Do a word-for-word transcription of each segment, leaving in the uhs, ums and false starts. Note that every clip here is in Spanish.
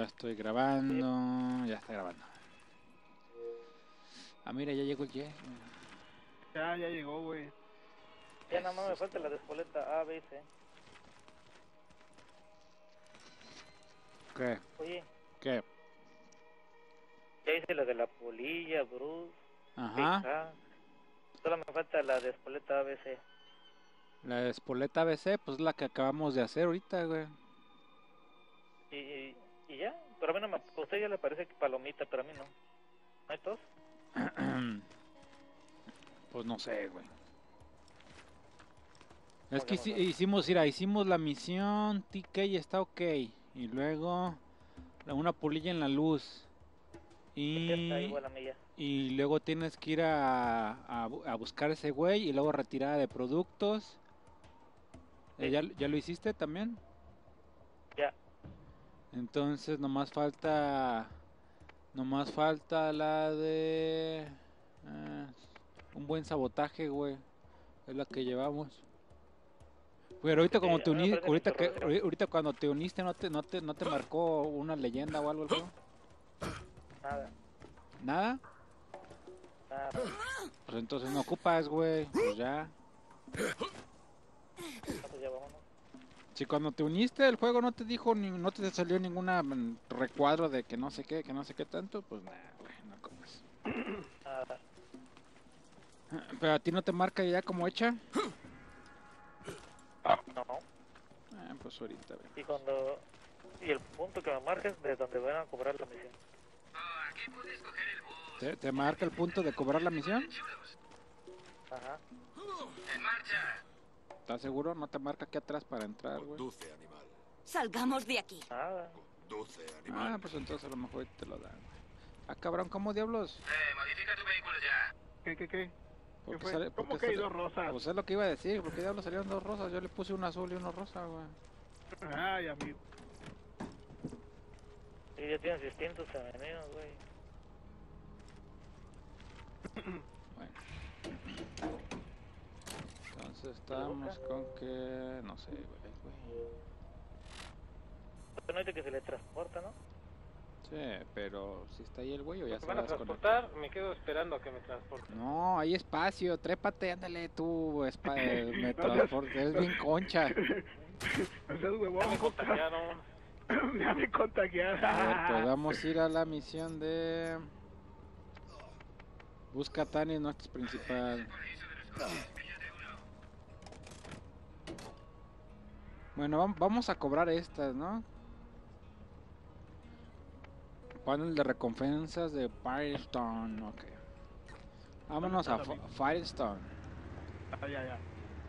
Ya estoy grabando, ya está grabando. Ah, mira, ya llegó el Jess. Ya, ya llegó, güey. Ya nada más me falta la despoleta A, B, C. ¿Qué? Oye, ¿Qué? ya hice la de la polilla, Bruce, Ajá. P K. Solo me falta la despoleta A, B, C. La espoleta B C, pues la que acabamos de hacer ahorita, güey. Y, y, y ya, pero a mí no me... A usted ya le parece que palomita, pero a mí no. ¿No hay tos? Pues no sé, güey. Es ¿Cómo que que no hici- sabe? hicimos, mira, hicimos la misión, T K está ok. Y luego la- una polilla en la luz. setenta Y, igual a mí ya. y luego tienes que ir a, a, bu- a buscar ese güey y luego retirada de productos. Eh, Sí, ¿ya, ya lo hiciste también? ya. Entonces nomás falta... Nomás falta la de... eh, un buen sabotaje, güey. Es la que llevamos. Pero ahorita Sí, cuando te a mí me uniste, parece la ahorita que, interrogación. ahorita cuando te uniste, ¿no te, no te, no te marcó una leyenda o algo el juego? Nada, ¿Nada? nada. Pues entonces no ocupas, güey. Pues ya. Entonces ya vámonos. Si cuando te uniste el juego no te dijo, ni, no te salió ninguna mm, recuadro de que no sé qué, que no sé qué tanto, pues nada, güey, no ocupas. Nada. Pero a ti no te marca ya como hecha. No. Ah, pues ahorita, güey. Y cuando... Y el punto que me marca es de donde van a cobrar la misión. Aquí puedes coger el bus. ¿Te, te marca el punto de cobrar la misión? Ajá. ¡En marcha! ¿Estás seguro? No te marca aquí atrás para entrar, güey. Conduce, animal. Salgamos de aquí. Nada. Conduce, animal. Ah, pues entonces a lo mejor te lo dan, güey. Ah, cabrón, ¿cómo diablos? Eh, modifica tu vehículo ya. ¿Qué, qué, qué? ¿Por ¿Qué qué fue? sale- ¿Cómo por qué que hay sale- dos rosas? Pues es lo que iba a decir, ¿por qué diablos salieron dos rosas? Yo le puse una azul y una rosa, güey. Ay, amigo. Y ya tienes distintos enemigos, güey. Bueno. Entonces estamos con que... no sé, güey, güey. No dice que se le transporta, ¿no? Sí, pero si está ahí el güey o ya ¿Se se van va a a desconectar. transportar? Me quedo esperando a que me transporten. No, hay espacio, trépate, ándale tú, espa- eh, me transporte, eres bien concha. No seas Ya huevón, me puta. contagiaron. Ya me contagiaron. A ver, pues vamos a ir a la misión de... Busca a Tani, nuestro principal. Bueno, vam- vamos a cobrar estas, ¿no? Panel de recompensas de Firestone, ok. Vámonos a F- Firestone. Ah, ya, ya.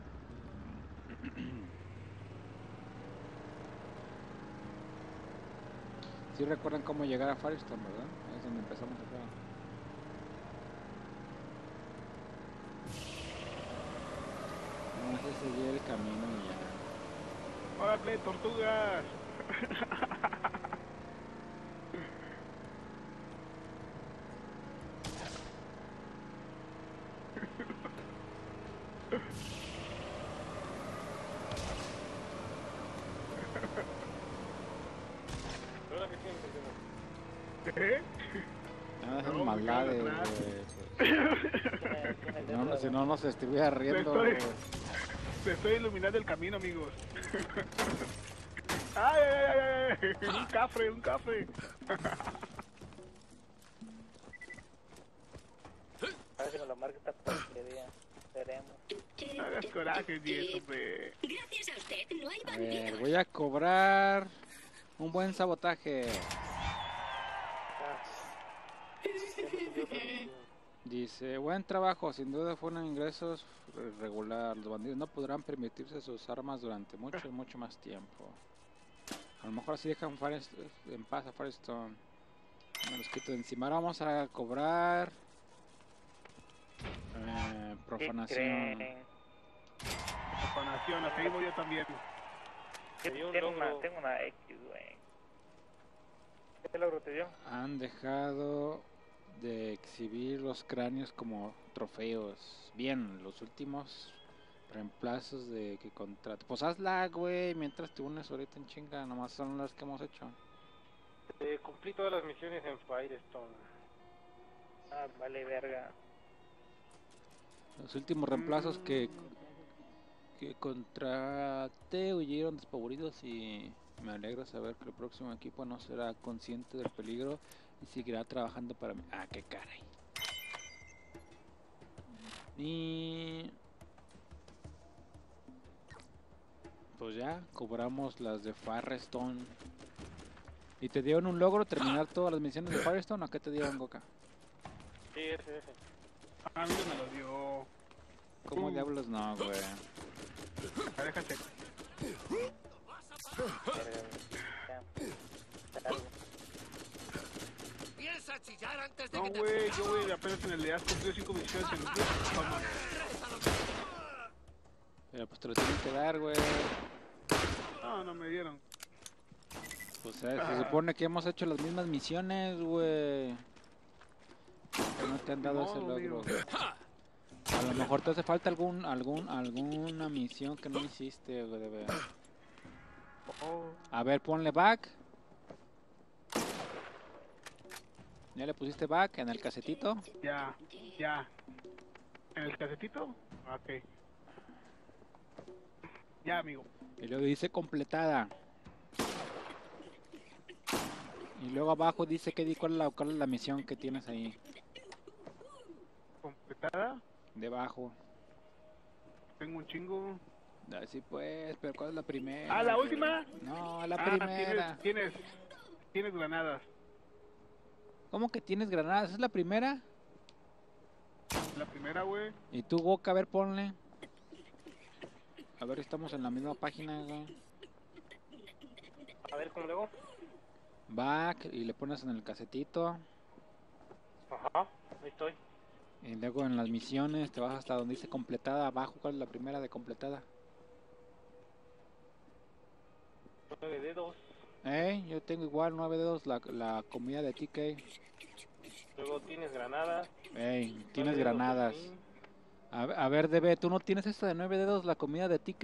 Sí recuerdan cómo llegar a Firestone, ¿verdad? Ahí es donde empezamos el juego. Vamos a seguir el camino y ya. ¡Órale, tortugas! ¿Pero ahora qué tienes que hacer? ¿Eh? Nada, esas No, me maldades, quedo atrás. güey. Pues. Tiene, tiene Si no, letra, si no nos estuviera Te riendo, estoy, güey. te estoy iluminando el camino, amigos. ¡Ay, ay, ay, ay, ay! ¡Un cafre, un cafre! A ver si me lo marca esta porquería. Veremos. No hagas coraje, Diez, hombre. Gracias a usted, no hay A ver, bandidos. voy a cobrar un buen sabotaje. Ah. Dice, buen trabajo, sin duda fueron ingresos regular. Los bandidos no podrán permitirse sus armas durante mucho, mucho más tiempo. A lo mejor así dejan Firest- en paz a Firestone. Me los quito de encima. Ahora vamos a cobrar eh, ¿Qué profanación. creen? Profanación, así voy yo también. Yo Me dio un tengo, logro. una, tengo una X, güey. ¿Qué logro te dio? Han dejado de exhibir los cráneos como trofeos. Bien, los últimos reemplazos de que contrato. Pues hazla, güey, mientras te unes ahorita en chinga. Nomás son las que hemos hecho. Eh, cumplí todas las misiones en Firestone. Ah, vale, verga. Los últimos reemplazos que, que contraté huyeron despavoridos y me alegra saber que el próximo equipo no será consciente del peligro y seguirá trabajando para mí. Ah, qué caray. Y pues ya cobramos las de Firestone. ¿Y te dieron un logro terminar todas las misiones de Firestone o qué te dieron, Goka? Sí, ese, ese. A mí no me lo dio. ¿Cómo Uh. diablos no, güey? Ah, déjate. Verga, güey. Ya. Largo. Piensa chillar antes de No, que te... güey, yo voy apenas en el de Asco, cumplió cinco misiones en Toma. Pero pues te lo tienen que dar, güey. No, no me dieron. Pues eh, se supone que hemos hecho las mismas misiones, güey. Que no te han dado No, ese logro. amigo. Güey. A lo mejor te hace falta algún, algún, alguna misión que no hiciste, güey, de ver. Oh, A ver, ponle back. ¿Ya le pusiste back en el casetito? ya, ya. ¿En el casetito? Ok. Ya, amigo. Y luego dice completada. Y luego abajo dice que di cuál es la, cuál es la misión que tienes ahí. ¿Completada? Debajo. Tengo un chingo. Así pues, pero ¿cuál es la primera? ¿Ah, la güey? última? No, la Ah, primera. tienes, tienes, tienes granadas. ¿Cómo que tienes granadas? ¿Es la primera? La primera, güey. Y tú, Goka, a ver, ponle. A ver, estamos en la misma página, güey. A ver, ¿cómo le hago? Back, y le pones en el casetito. Ajá, ahí estoy. Y luego en las misiones te vas hasta donde dice completada. Abajo, ¿cuál es la primera de completada? Nueve dedos. Eh, yo tengo igual nueve dedos la, la comida de T K. Luego tienes granadas. Ey, nueve tienes dedos granadas. por fin. A, ver- a ver, D B, ¿tú no tienes esta de nueve dedos la comida de T K?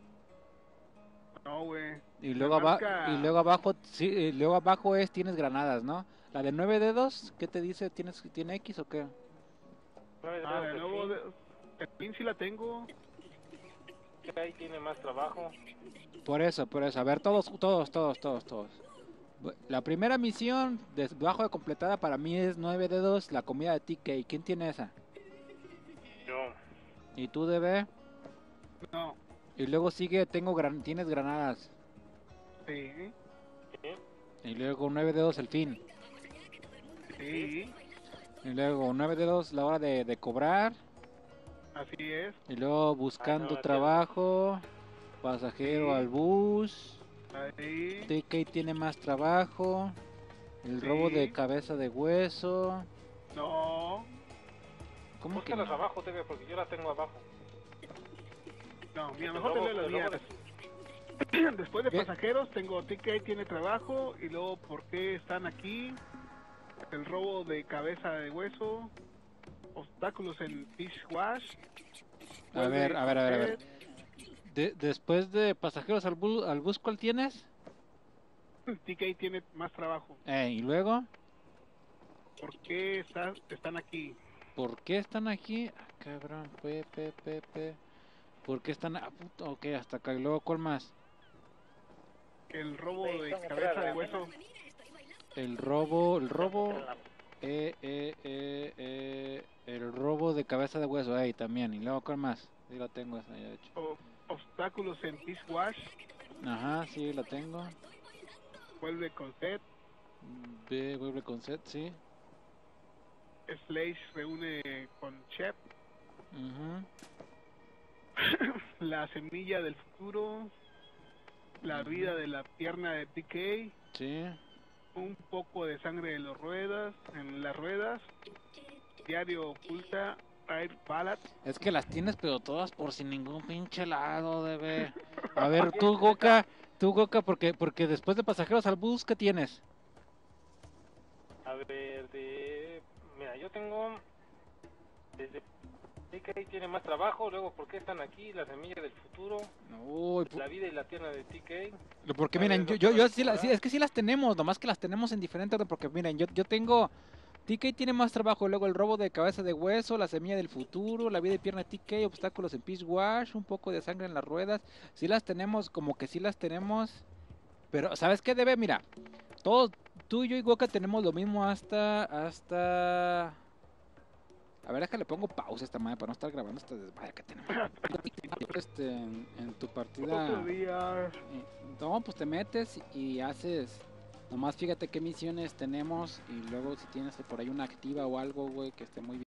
No, güey. Y La luego, aba- marca- y luego abajo, sí, y luego abajo es tienes granadas, ¿no? La de nueve dedos, ¿qué te dice? ¿Tienes, ¿tiene X o qué? Nueve dedos Ah, de de nuevo, fin. de... el pin sí la tengo. Que ahí tiene más trabajo. Por eso, por eso. A ver, todos, todos, todos, todos, todos. Bu- La primera misión de- debajo de completada para mí es nueve dedos, la comida de T K. ¿Quién tiene esa? Yo. ¿Y tú, D B? No, Y luego sigue, tengo gran, tienes granadas. sí, ¿Sí? Y luego nueve dedos el fin. sí, Y luego nueve dedos la hora de, de cobrar. así es. Y luego buscando Ah, no, trabajo. Pasajero Sí. al bus. Ahí, T K tiene más trabajo. El Sí. robo de cabeza de hueso. no, ¿Cómo que Búscalas no? abajo, T V, porque yo las tengo abajo. no, mira, El mejor te robo- leo las el robo días. de- Después de Bien. pasajeros tengo T K tiene trabajo y luego por qué están aquí, el robo de cabeza de hueso, obstáculos en Fish Wash. A ver, a ver, a ver, a ver. De- después de pasajeros al, bu- al bus, ¿cuál tienes? T K tiene más trabajo. Eh, y luego, ¿Por qué está- están aquí? ¿por qué están aquí? Ah, cabrón, pe, pe, pe, pe. ¿Por qué están? Ah, puto, ok, hasta acá. Y luego, ¿cuál más? El robo Sí, de son cabeza de entradas. hueso. El robo, el robo, En la- eh, eh, eh, eh, el robo de cabeza de hueso, ahí también. Y luego, ¿cuál más? Sí, la tengo esa ya, de hecho. o- obstáculos en Fish Wash. Ajá, sí, la tengo. Vuelve con Seth. B, vuelve con set, sí. Slash reúne con Shep. Ujú. La semilla del futuro. La vida de la pierna de T K. Sí. Un poco de sangre en las ruedas. En las ruedas. Diario oculta. Air Ballad. Es que las tienes, pero todas por sin ningún pinche lado, debe. A ver, tú, Goka, tú, Goka, porque, porque después de pasajeros al bus, ¿qué tienes? A ver, de... Mira, yo tengo... Desde T K tiene más trabajo, luego ¿por qué están aquí? La semilla del futuro, Uy, la vida y la tierra de T K. porque A ver, miren, yo, doctor, yo, yo sí, la- sí, ¿verdad? es que sí las tenemos, nomás que las tenemos en diferente orden, porque miren, yo, yo tengo, T K tiene más trabajo, luego el robo de cabeza de hueso, la semilla del futuro, la vida y pierna de T K, obstáculos en Peace Wash, un poco de sangre en las ruedas, sí las tenemos, como que sí las tenemos, pero ¿sabes qué debe? Mira, todos, tú, yo y Goka tenemos lo mismo hasta, hasta... A ver, déjale, pongo pausa a esta madre para no estar grabando esta desvaya que tenemos. Este, en, en tu partida... Otro día. Eh, No, pues te metes y haces. Nomás fíjate qué misiones tenemos y luego si tienes por ahí una activa o algo, güey, que esté muy bien.